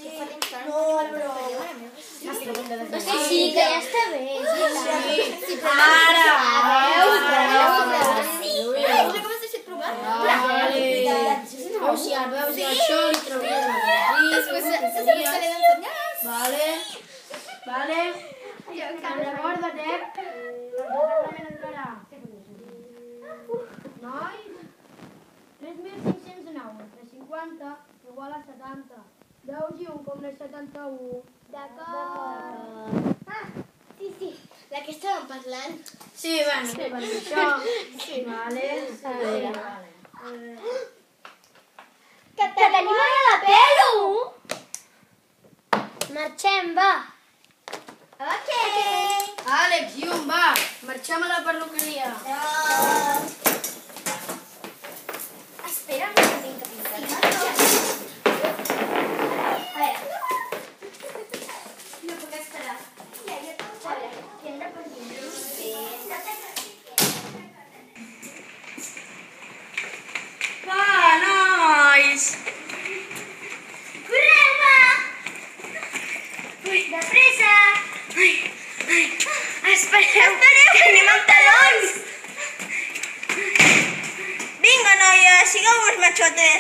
No, però... Sí, que ja està bé. Sí, ara! Veus si això li trauries la Vale. Recorda't, encara. Nois, 3.509 entre 50 igual a 70. 10 i 1 com és 71. D'acord. Sí, la que estàvem parlant. Sí, bueno, per això. Vale. Que tenim ara la pelo! Marxem, va. Ok. Àlex, Llum, va, marxem a la perruqueria. Espera, no tinc que pintar. A veure. No puc esperar. A veure, què hem de penjar? Va, nois! Correu, va! Ui, de pressa! Espereu, que anem amb talons! Vinga, noies, sigueu uns machotes!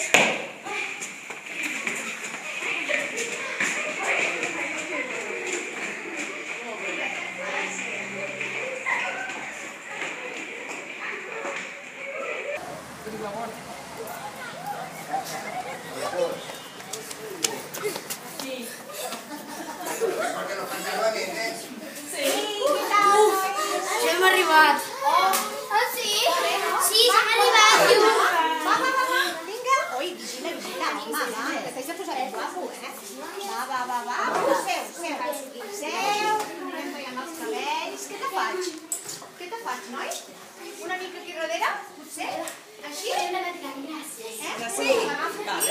Ja hem arribat. Oh, sí? Sí, ja hem arribat. Va. Vinga. Ui, vigila, home, va. Després ja posarem guapo, Va. Seu. Anem tallant els cabells. Què te faig, noi? Una mica aquí darrere, potser? Així? Gràcies. Sí? Vale.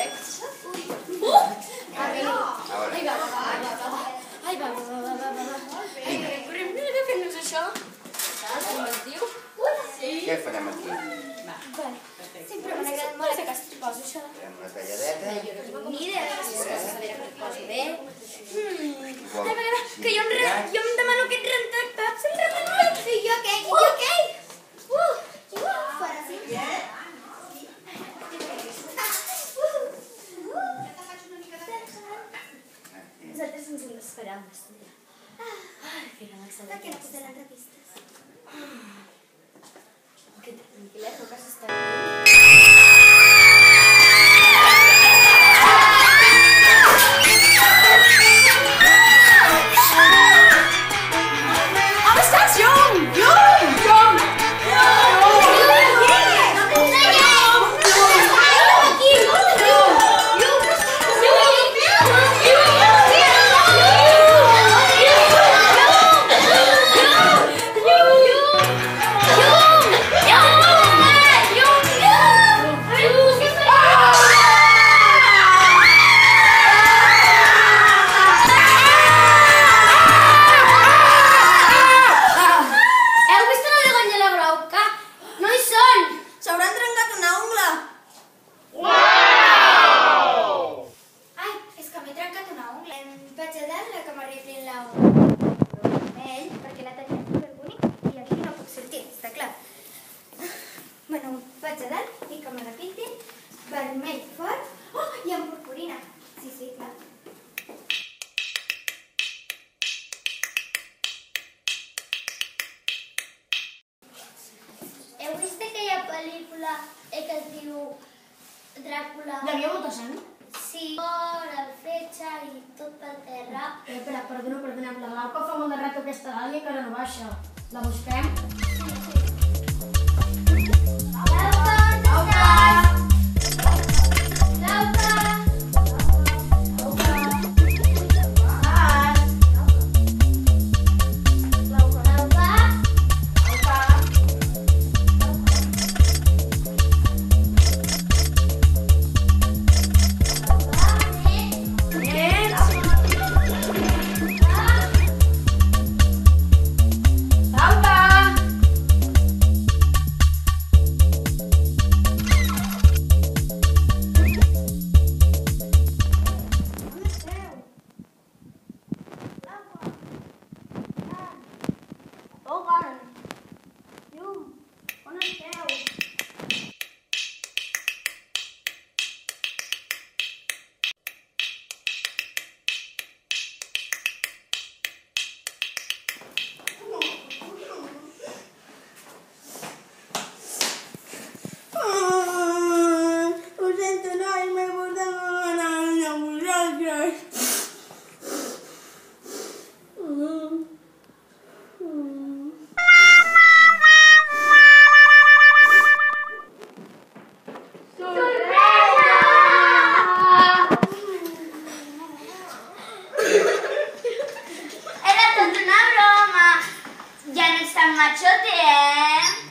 Ai, va. Correm, fem-nos això. Com es diu? Què farem aquí? Sempre m'ha agradat molt que es poso això. Farem una talladeta. Ni idea de saber que es poso bé. Que jo em demano que et rentractats, em remano i jo què? Fora, sí. Nosaltres ens hem d'esperar una estona. Que relaxada. Que no posaran revistes. Que tranquil·let, no cal estar bé. Vermell fort. Oh, i amb purpurina. Sí, clar. Heu vist aquella pel·lícula que es diu Dràcula? Hi havia molta sang? Sí. La fletxa i tot pel terra. Espera, perdonem. La Glauca fa molt de rato aquesta dàlia que ara no baixa. La busquem? Era tot una broma. Ja no ets tan matxote, eh?